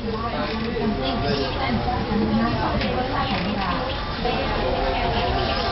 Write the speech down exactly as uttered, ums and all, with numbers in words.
น้ำจิ้มอันนี้อันนี้รสชาติของเวลา